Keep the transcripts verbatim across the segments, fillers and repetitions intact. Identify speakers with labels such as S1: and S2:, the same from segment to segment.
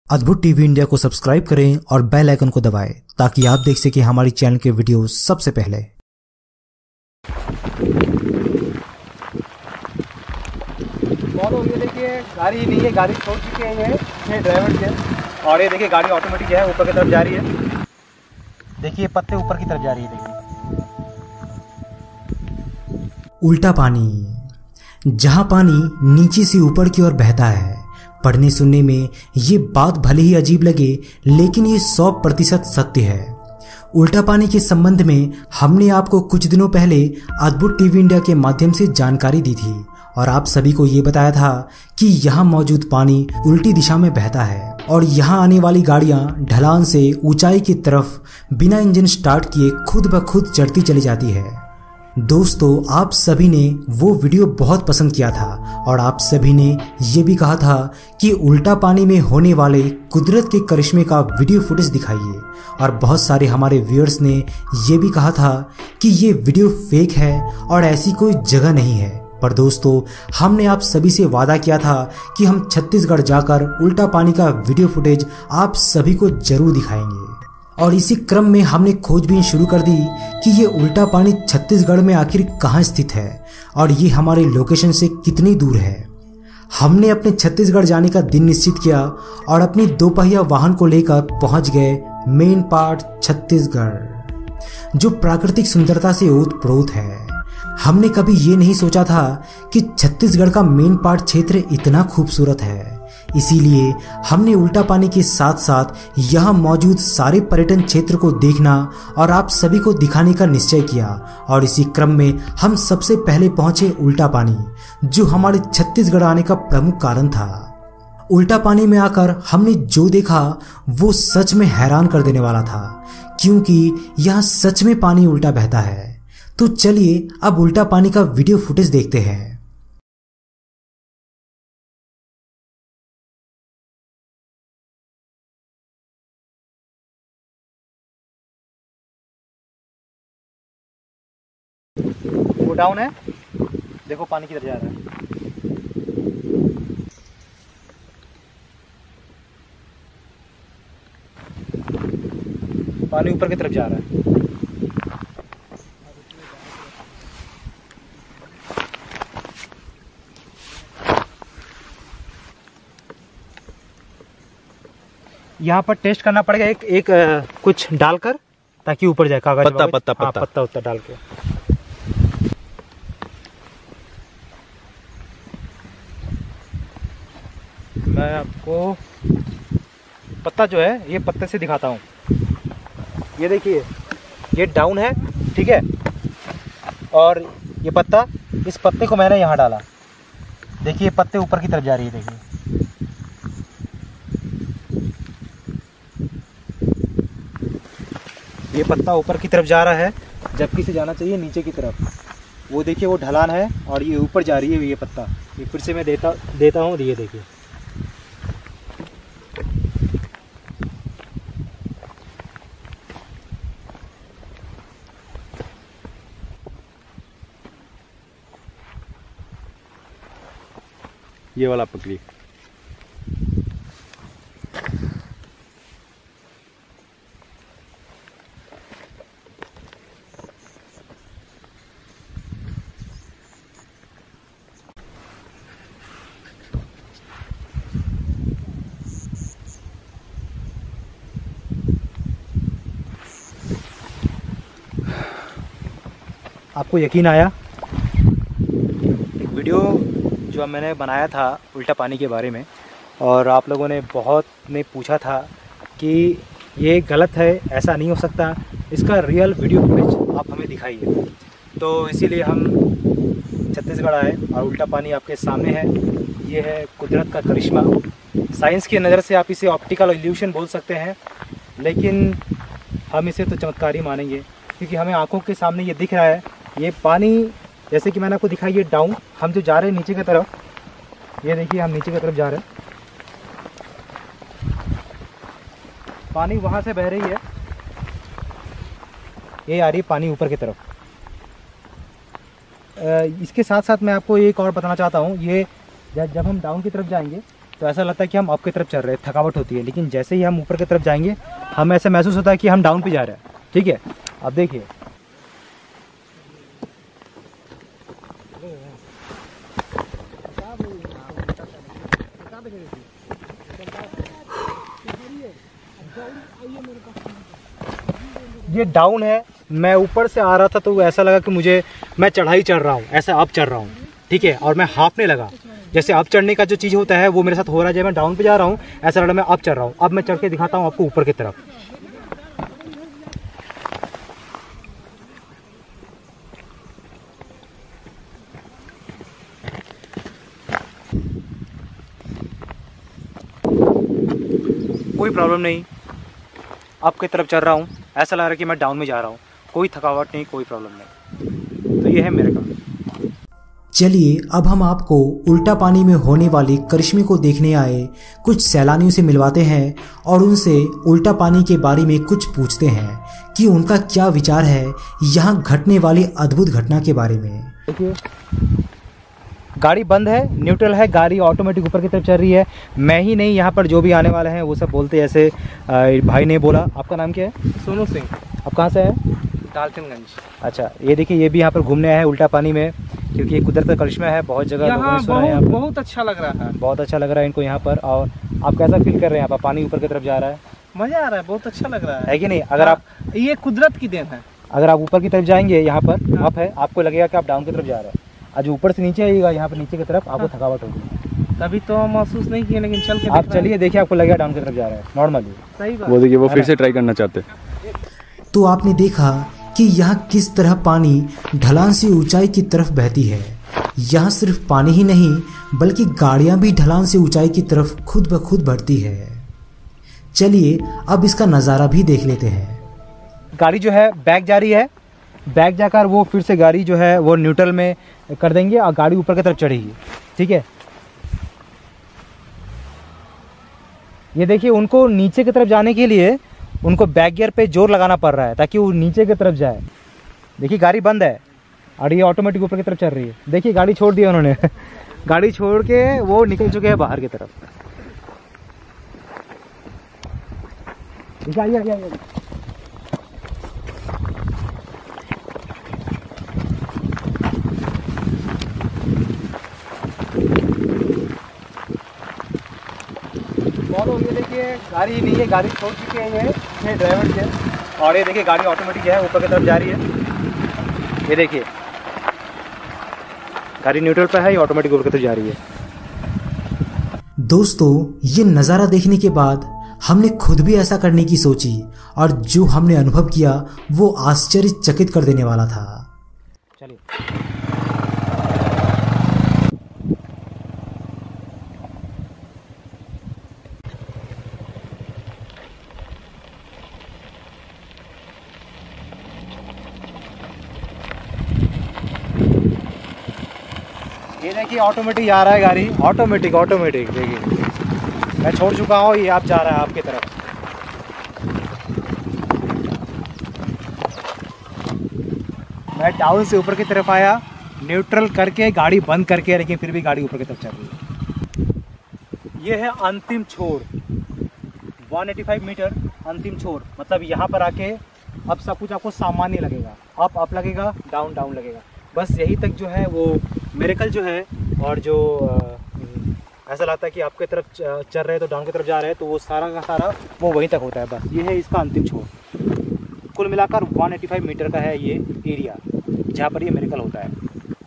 S1: अद्भुत TV India को subscribe करें और बेल आइकन को दबाएं ताकि आप देख सकें हमारी चैनल के वीडियो सबसे पहले।
S2: और ये देखिए गाड़ी नहीं है, गाड़ी छोड़ चुके हैं ये ये ड्राइवर के। और ये देखिए गाड़ी ऑटोमेटिक है, ऊपर की तरफ जा रही है। देखिए पत्ते ऊपर की तरफ जा रही है। देखिए
S1: उल्टा पानी, जहां पानी नीचे से ऊपर की ओर बहता है। पढ़ने सुनने में ये बात भले ही अजीब लगे, लेकिन ये सौ प्रतिशत सत्य है। उल्टा पानी के संबंध में हमने आपको कुछ दिनों पहले अद्भुत टीवी इंडिया के माध्यम से जानकारी दी थी और आप सभी को ये बताया था कि यहाँ मौजूद पानी उल्टी दिशा में बहता है और यहाँ आने वाली गाड़ियाँ ढलान से ऊंचाई की तरफ बिना इंजन स्टार्ट किए खुद ब खुद चढ़ती चली जाती है। दोस्तों, आप सभी ने वो वीडियो बहुत पसंद किया था और आप सभी ने ये भी कहा था कि उल्टा पानी में होने वाले कुदरत के करिश्मे का वीडियो फुटेज दिखाइए। और बहुत सारे हमारे व्यूअर्स ने ये भी कहा था कि ये वीडियो फेक है और ऐसी कोई जगह नहीं है। पर दोस्तों, हमने आप सभी से वादा किया था कि हम छत्तीसगढ़ जाकर उल्टा पानी का वीडियो फुटेज आप सभी को जरूर दिखाएंगे। और इसी क्रम में हमने खोजबीन शुरू कर दी कि ये उल्टा पानी छत्तीसगढ़ में आखिर कहाँ स्थित है और ये हमारे लोकेशन से कितनी दूर है। हमने अपने छत्तीसगढ़ जाने का दिन निश्चित किया और अपनी दोपहिया वाहन को लेकर पहुंच गए मेन पार्ट छत्तीसगढ़, जो प्राकृतिक सुंदरता से ओतप्रोत है। हमने कभी ये नहीं सोचा था कि छत्तीसगढ़ का मेन पार्ट क्षेत्र इतना खूबसूरत है। इसीलिए हमने उल्टा पानी के साथ साथ यहाँ मौजूद सारे पर्यटन क्षेत्र को देखना और आप सभी को दिखाने का निश्चय किया। और इसी क्रम में हम सबसे पहले पहुंचे उल्टा पानी, जो हमारे छत्तीसगढ़ आने का प्रमुख कारण था। उल्टा पानी में आकर हमने जो देखा वो सच में हैरान कर देने वाला था, क्योंकि यहाँ सच में पानी उल्टा बहता है। तो चलिए अब उल्टा पानी का वीडियो फुटेज देखते हैं।
S2: वो डाउन है, देखो पानी किधर जा रहा है। पानी ऊपर की तरफ जा रहा है। यहाँ पर टेस्ट करना पड़ेगा एक एक आ, कुछ डालकर, ताकि ऊपर जाए कागज
S3: पत्ता पत्ता
S2: हाँ,
S3: पत्ता
S2: पत्ता उत्ता डाल के। मैं आपको पत्ता जो है ये पत्ते से दिखाता हूँ। ये देखिए ये डाउन है, ठीक है। और ये पत्ता, इस पत्ते को मैंने यहाँ डाला। देखिए पत्ते ऊपर की तरफ जा रही है। देखिए ये पत्ता ऊपर की तरफ जा रहा है, जबकि से जाना चाहिए नीचे की तरफ। वो देखिए वो ढलान है और ये ऊपर जा रही है ये पत्ता। ये फिर से मैं देता देता हूँ। ये देखिए
S3: ये वाला पकड़ी।
S2: आपको यकीन आया? एक वीडियो जो मैंने बनाया था उल्टा पानी के बारे में, और आप लोगों ने बहुत ने पूछा था कि ये गलत है, ऐसा नहीं हो सकता, इसका रियल वीडियो फुटेज आप हमें दिखाइए। तो इसीलिए हम छत्तीसगढ़ आए और उल्टा पानी आपके सामने है। ये है कुदरत का करिश्मा। साइंस की नज़र से आप इसे ऑप्टिकल इल्यूशन बोल सकते हैं, लेकिन हम इसे तो चमत्कार ही मानेंगे, क्योंकि हमें आंखों के सामने ये दिख रहा है। ये पानी जैसे कि मैंने आपको दिखाई, ये डाउन, हम जो जा रहे हैं नीचे की तरफ, ये देखिए हम नीचे की तरफ जा रहे हैं। पानी वहाँ से बह रही है, ये आ रही है पानी ऊपर की तरफ। इसके साथ साथ मैं आपको एक और बताना चाहता हूँ। ये जब हम डाउन की तरफ जाएंगे तो ऐसा लगता है कि हम अप की तरफ चल रहे हैं, थकावट होती है। लेकिन जैसे ही हम ऊपर की तरफ जाएंगे हमें ऐसा महसूस होता है कि हम डाउन पे जा रहे हैं। ठीक है, अब देखिए ये डाउन है, मैं ऊपर से आ रहा था तो ऐसा लगा कि मुझे मैं चढ़ाई चढ़ रहा हूँ, ऐसा अप चढ़ रहा हूँ। ठीक है, और मैं हाफने लगा, जैसे अप चढ़ने का जो चीज़ होता है वो मेरे साथ हो रहा है। जब मैं डाउन पे जा रहा हूँ ऐसा लगा मैं अप चढ़ रहा हूँ। अब मैं चढ़ के दिखाता हूँ आपको ऊपर की तरफ। कोई प्रॉब्लम नहीं, अप की तरफ चढ़ रहा हूँ, ऐसा लग रहा है कि मैं डाउन में जा रहा हूँ। कोई थकावट नहीं, कोई प्रॉब्लम नहीं। तो ये है मेरे काम।
S1: चलिए अब हम आपको उल्टा पानी में होने वाले करिश्मे को देखने आए कुछ सैलानियों से मिलवाते हैं और उनसे उल्टा पानी के बारे में कुछ पूछते हैं कि उनका क्या विचार है यहाँ घटने वाली अद्भुत घटना के बारे में।
S2: देखिए गाड़ी बंद है, न्यूट्रल है, गाड़ी ऑटोमेटिक ऊपर की तरफ चल रही है। मैं ही नहीं, यहाँ पर जो भी आने वाले हैं वो सब बोलते हैं ऐसे। भाई ने बोला, आपका नाम क्या है?
S3: सोनू सिंह।
S2: आप कहाँ से हैं?
S3: डाल्टनगंज।
S2: अच्छा, ये देखिए ये भी यहाँ पर घूमने आए हैं उल्टा पानी में, क्योंकि ये कुदरत का करिश्मा है। बहुत जगह लोगों ने सुना है यहाँ पर।
S3: बहुत अच्छा लग रहा है,
S2: बहुत अच्छा लग रहा है इनको यहाँ पर। और आप कैसा फील कर रहे हैं? यहाँ पर पानी ऊपर की तरफ जा रहा है,
S3: मजा आ रहा है, बहुत अच्छा लग रहा है,
S2: है कि नहीं? अगर आप
S3: ये कुदरत की देन है।
S2: अगर आप ऊपर की तरफ जाएंगे, यहाँ पर अप है, आपको लगेगा कि आप डाउन की तरफ जा रहे हैं। आज ऊपर से नीचे आइएगा, यहाँ पर नीचे की तरफ आपको थकावट होगी।
S3: कभी तो महसूस नहीं किया, लेकिन चल के
S2: आप चलिए देखिए, आपको लगेगा डाउन की तरफ जा रहा है नॉर्मली।
S3: सही बात।
S4: वो देखिए वो फिर से ट्राई करना चाहते हैं।
S1: तो आपने देखा कि यहाँ किस तरह पानी ढलान से ऊंचाई की तरफ बहती है। यहाँ सिर्फ पानी ही नहीं बल्कि गाड़ियाँ भी ढलान से ऊंचाई की तरफ खुद ब खुद बढ़ती है। चलिए अब इसका नज़ारा भी देख लेते हैं।
S2: गाड़ी जो है बैक जा रही है, बैक जाकर वो फिर से गाड़ी जो है वो न्यूट्रल में कर देंगे और गाड़ी ऊपर की तरफ चढ़ेगी। ठीक है, ये देखिए उनको नीचे की तरफ जाने के लिए उनको बैक गियर पे जोर लगाना पड़ रहा है ताकि वो नीचे की तरफ जाए। देखिए गाड़ी बंद है और ये ऑटोमेटिक ऊपर की तरफ चल रही है। देखिए गाड़ी छोड़ दी उन्होंने गाड़ी छोड़ के वो निकल चुके हैं बाहर की तरफ। आइए आइए आइए। ये देखिए गाड़ी नहीं है, गाड़ी छोड़ चुके हैं ये ड्राइवर के। और ये देखिए गाड़ी ऑटोमेटिक है, ऊपर की तरफ जा रही है। ये देखिए गाड़ी न्यूट्रल पर है, ये ऑटोमेटिक ऊपर की तरफ जा रही है।
S1: दोस्तों ये नज़ारा देखने के बाद हमने खुद भी ऐसा करने की सोची और जो हमने अनुभव किया वो आश्चर्यचकित कर देने वाला था।
S2: चलिए ये देखिए ऑटोमेटिक जा रहा है गाड़ी, ऑटोमेटिक ऑटोमेटिक देखिए मैं छोड़ चुका हूँ, ये आप जा रहा है आपकी तरफ। मैं डाउन से ऊपर की तरफ आया, न्यूट्रल करके गाड़ी बंद करके, लेकिन फिर भी गाड़ी ऊपर की तरफ चल रही है। ये है अंतिम छोर, एक सौ पचासी मीटर अंतिम छोर। मतलब यहाँ पर आके अब सब कुछ आपको सामान्य लगेगा, अप अप लगेगा, डाउन डाउन लगेगा। बस यही तक जो है वो मिरेकल जो है, और जो ऐसा लगता है कि आपके तरफ चल रहे हैं तो डाउन की तरफ जा रहे हैं, तो वो सारा का सारा वो वहीं तक होता है। बस ये है इसका अंतिम छोर। कुल मिलाकर एक सौ पचासी मीटर का है ये एरिया जहाँ पर ये मिरेकल होता है।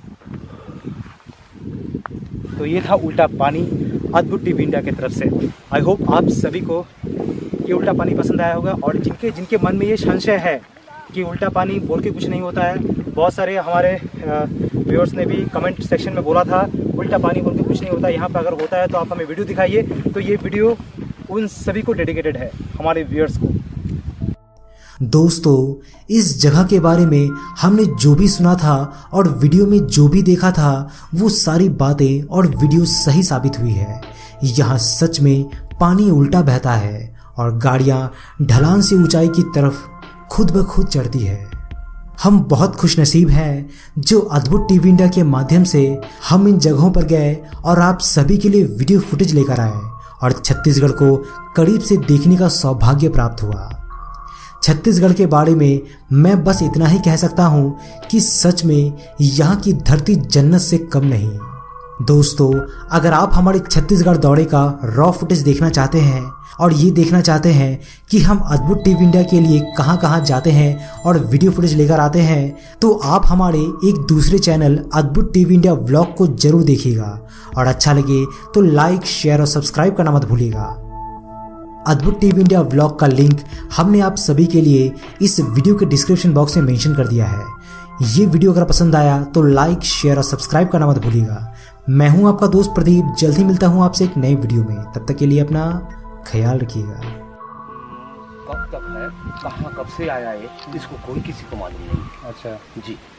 S2: तो ये था उल्टा पानी अद्भुत टीवी इंडिया की तरफ से। आई होप आप सभी को ये उल्टा पानी पसंद आया होगा, और जिनके जिनके मन में ये संशय है कि उल्टा पानी बोल के कुछ नहीं होता है। बहुत सारे हमारे व्यूअर्स ने भी कमेंट सेक्शन में बोला था उल्टा पानी बोल के कुछ नहीं होता, यहाँ पर अगर होता है तो आप हमें वीडियो दिखाइए। तो ये वीडियो उन सभी को डेडिकेटेड है, हमारे व्यूअर्स को।
S1: दोस्तों इस जगह के बारे में हमने जो भी सुना था और वीडियो में जो भी देखा था वो सारी बातें और वीडियो सही साबित हुई है। यहाँ सच में पानी उल्टा बहता है और गाड़ियाँ ढलान से ऊंचाई की तरफ खुद ब खुद चढ़ती है। हम बहुत खुशनसीब हैं जो अद्भुत टीवी इंडिया के माध्यम से हम इन जगहों पर गए और आप सभी के लिए वीडियो फुटेज लेकर आए। और छत्तीसगढ़ को करीब से देखने का सौभाग्य प्राप्त हुआ। छत्तीसगढ़ के बारे में मैं बस इतना ही कह सकता हूं कि सच में यहाँ की धरती जन्नत से कम नहीं। दोस्तों, अगर आप हमारे छत्तीसगढ़ दौरे का रॉ फुटेज देखना चाहते हैं और ये देखना चाहते हैं कि हम अद्भुत टीवी इंडिया के लिए कहां कहां जाते हैं और वीडियो फुटेज लेकर आते हैं, तो आप हमारे एक दूसरे चैनल अद्भुत टीवी इंडिया व्लॉग को जरूर देखिएगा और अच्छा लगे तो लाइक, शेयर और सब्सक्राइब करना मत भूलिएगा। अद्भुत टीवी इंडिया व्लॉग का लिंक हमने आप सभी के लिए इस वीडियो के डिस्क्रिप्शन बॉक्स में मेंशन कर दिया है। ये वीडियो अगर पसंद आया तो लाइक, शेयर और सब्सक्राइब करना मत भूलिएगा। मैं हूं आपका दोस्त प्रदीप, जल्द ही मिलता हूं आपसे एक नए वीडियो में। तब तक के लिए अपना ख्याल रखिएगा।
S5: कब तक है, कहाँ कब से आया है, इसको कोई किसी को मालूम नहीं।
S2: अच्छा
S5: जी।